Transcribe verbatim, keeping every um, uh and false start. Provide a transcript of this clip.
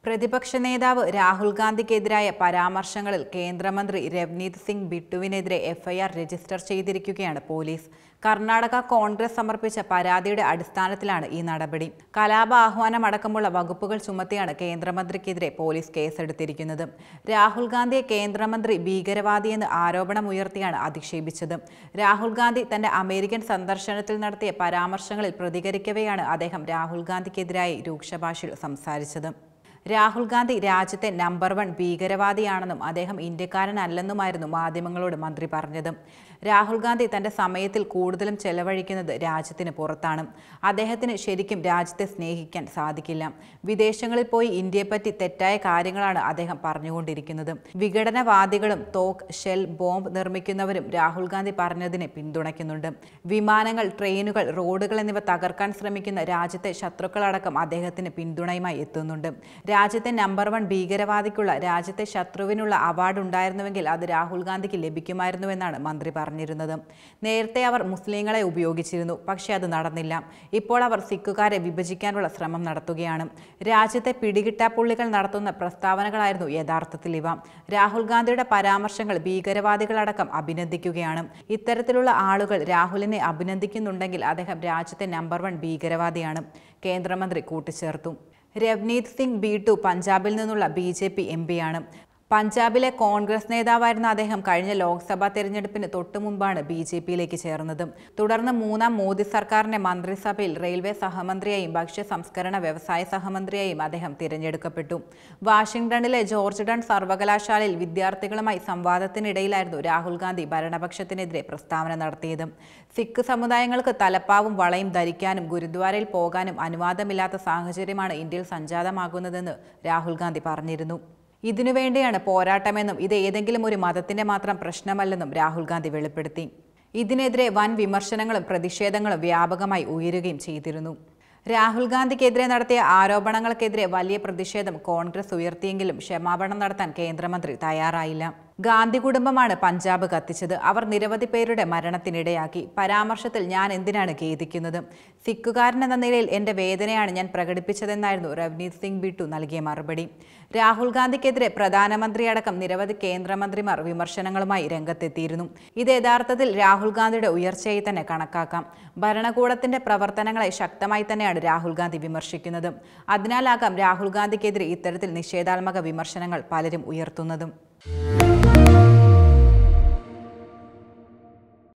പ്രതിപക്ഷ നേതാവ് രാഹുൽ ഗാന്ധിക്കെതിരായ പരാമർശങ്ങളിൽ കേന്ദ്രമന്ത്രി രവ്നീത് സിംഗ് ബിട്ടുവിനെതിരെ എഫ്ഐആർ രജിസ്റ്റർ ചെയ്തിരിക്കുകയാണ് പോലീസ്. കർണാടക കോൺഗ്രസ് സമർപ്പിച്ച പരാതിയുടെ അടിസ്ഥാനത്തിലാണ് ഈ നടപടി. കലാപ ആഹ്വാനം അടക്കമുള്ള വകുപ്പുകൾ ചുമത്തിയാണ് കേന്ദ്രമന്ത്രിക്കെതിരെ പോലീസ് കേസെടുത്തിരിക്കുന്നത്. രാഹുൽ ഗാന്ധിയെ കേന്ദ്രമന്ത്രി ഭീകരവാദിയെന്ന് ആരോപണമുയർത്തിയാണ് അധിക്ഷേപിച്ചത്. രാഹുൽ ഗാന്ധി തന്റെ അമേരിക്കൻ സന്ദർശനത്തിൽ നടത്തിയ പരാമർശങ്ങളിൽ പ്രതികരിക്കവെയാണ് അദ്ദേഹം രാഹുൽ ഗാന്ധിക്കെതിരായി രൂക്ഷഭാഷയിൽ സംസാരിച്ചത്. രാഹുൽ ഗാന്ധി രാജ്യത്തെ നമ്പർ വൺ ഭീകരവാദിയാണെന്നും അദ്ദേഹം ഇന്ത്യക്കാരനല്ലെന്നുമായിരുന്നു മാധ്യമങ്ങളോട് മന്ത്രി പറഞ്ഞത്. രാഹുൽ ഗാന്ധി തന്റെ സമയത്തിൽ കൂടുതലും ചെലവഴിക്കുന്നത് രാജ്യത്തിന് പുറത്താണ്. അദ്ദേഹത്തിന് ശരിക്കും രാജ്യത്തെ സ്നേഹിക്കാൻ സാധിക്കില്ല. വിദേശങ്ങളിൽ പോയി ഇന്ത്യയെപ്പറ്റി തെറ്റായ കാര്യങ്ങളാണ് അദ്ദേഹം പറഞ്ഞുകൊണ്ടിരിക്കുന്നത്. വിഘടനവാദികളും തോക്ക്, ഷെൽ, ബോംബ് നിർമ്മിക്കുന്നവരും രാഹുൽ ഗാന്ധി പറഞ്ഞതിനെ പിന്തുണയ്ക്കുന്നുണ്ട്. വിമാനങ്ങൾ, ട്രെയിനുകൾ, റോഡുകൾ എന്നിവ തകർക്കാൻ ശ്രമിക്കുന്ന രാജ്യത്തെ ശത്രുക്കളടക്കം അദ്ദേഹത്തിന് പിന്തുണയുമായി എത്തുന്നുണ്ട്. രാജ്യത്തെ നമ്പർ വൺ ഭീകരവാദിക്കുള്ള രാജ്യത്തെ ശത്രുവിനുള്ള അവാർഡ് ഉണ്ടായിരുന്നുവെങ്കിൽ അത് രാഹുൽ ഗാന്ധിക്ക് ലഭിക്കുമായിരുന്നുവെന്നാണ് മന്ത്രി പറഞ്ഞിരുന്നത്. നേരത്തെ അവർ മുസ്ലിങ്ങളെ ഉപയോഗിച്ചിരുന്നു, പക്ഷേ അത് നടന്നില്ല. ഇപ്പോൾ അവർ സിഖുകാരെ വിഭജിക്കാനുള്ള ശ്രമം നടത്തുകയാണ്. രാജ്യത്തെ പിടികിട്ടാപ്പുള്ളികൾ നടത്തുന്ന പ്രസ്താവനകളായിരുന്നു യഥാർത്ഥത്തിൽ ഇവ. രാഹുൽ ഗാന്ധിയുടെ പരാമർശങ്ങൾ ഭീകരവാദികളടക്കം അഭിനന്ദിക്കുകയാണ്. ഇത്തരത്തിലുള്ള ആളുകൾ രാഹുലിനെ അഭിനന്ദിക്കുന്നുണ്ടെങ്കിൽ അദ്ദേഹം രാജ്യത്തെ നമ്പർ വൺ ഭീകരവാദിയാണ്, കേന്ദ്രമന്ത്രി കൂട്ടിച്ചേർത്തു. രവ്നീത് സിംഗ് ബിട്ടു പഞ്ചാബിൽ നിന്നുള്ള ബി ജെ പി എം പിയാണ്. പഞ്ചാബിലെ കോൺഗ്രസ് നേതാവായിരുന്ന അദ്ദേഹം കഴിഞ്ഞ ലോക്സഭാ തെരഞ്ഞെടുപ്പിന് തൊട്ടുമുമ്പാണ് ബി ജെ പിയിലേക്ക് ചേർന്നത്. തുടർന്ന് മൂന്നാം മോദി സർക്കാരിന്റെ മന്ത്രിസഭയിൽ റെയിൽവേ സഹമന്ത്രിയായും ഭക്ഷ്യ സംസ്കരണ വ്യവസായ സഹമന്ത്രിയായും അദ്ദേഹം തിരഞ്ഞെടുക്കപ്പെട്ടു. വാഷിംഗ്ടണിലെ ജോർജ് ടൺ സർവകലാശാലയിൽ വിദ്യാർത്ഥികളുമായി സംവാദത്തിനിടയിലായിരുന്നു രാഹുൽ ഗാന്ധി ഭരണപക്ഷത്തിനെതിരെ പ്രസ്താവന നടത്തിയത്. സിഖ് സമുദായങ്ങൾക്ക് തലപ്പാവും വളയും ധരിക്കാനും ഗുരുദ്വാരയിൽ പോകാനും അനുവാദമില്ലാത്ത സാഹചര്യമാണ് ഇന്ത്യയിൽ സംജാതമാകുന്നതെന്ന് രാഹുൽ ഗാന്ധി പറഞ്ഞിരുന്നു. ഇതിനുവേണ്ടിയാണ് പോരാട്ടമെന്നും ഇത് ഏതെങ്കിലും ഒരു മതത്തിന്റെ മാത്രം പ്രശ്നമല്ലെന്നും രാഹുൽ ഗാന്ധി വെളിപ്പെടുത്തി. ഇതിനെതിരെ വൻ വിമർശനങ്ങളും പ്രതിഷേധങ്ങളും വ്യാപകമായി ഉയരുകയും ചെയ്തിരുന്നു. രാഹുൽ ഗാന്ധിക്കെതിരെ നടത്തിയ ആരോപണങ്ങൾക്കെതിരെ വലിയ പ്രതിഷേധം കോൺഗ്രസ് ഉയർത്തിയെങ്കിലും ക്ഷമാപണം നടത്താൻ കേന്ദ്രമന്ത്രി തയ്യാറായില്ല. ഗാന്ധി കുടുംബമാണ് പഞ്ചാബ് കത്തിച്ചത്. അവർ നിരവധി പേരുടെ മരണത്തിനിടയാക്കി. പരാമർശത്തിൽ ഞാൻ എന്തിനാണ് ഖേദിക്കുന്നത്? സിഖുകാരനെന്ന നിലയിൽ എന്റെ വേദനയാണ് ഞാൻ പ്രകടിപ്പിച്ചതെന്നായിരുന്നു രവ്നീത് സിംഗ് ബിട്ടു നൽകിയ മറുപടി. രാഹുൽ ഗാന്ധിക്കെതിരെ പ്രധാനമന്ത്രിയടക്കം നിരവധി കേന്ദ്രമന്ത്രിമാർ വിമർശനങ്ങളുമായി രംഗത്തെത്തിയിരുന്നു. ഇത് യഥാർത്ഥത്തിൽ രാഹുൽ ഗാന്ധിയുടെ ഉയർച്ചയായി തന്നെ കണക്കാക്കാം. ഭരണകൂടത്തിന്റെ പ്രവർത്തനങ്ങളെ ശക്തമായി തന്നെയാണ് രാഹുൽ ഗാന്ധി വിമർശിക്കുന്നത്. അതിനാലാകാം രാഹുൽ ഗാന്ധിക്കെതിരെ ഇത്തരത്തിൽ നിഷേധാത്മക വിമർശനങ്ങൾ പലരും ഉയർത്തുന്നതും.